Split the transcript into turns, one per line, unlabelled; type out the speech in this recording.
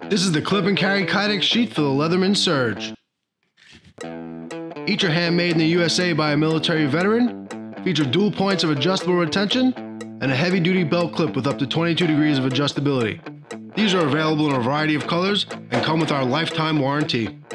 This is the clip and carry kydex sheath for the Leatherman Surge. Each are handmade in the USA by a military veteran, feature dual points of adjustable retention, and a heavy-duty belt clip with up to 22 degrees of adjustability. These are available in a variety of colors and come with our lifetime warranty.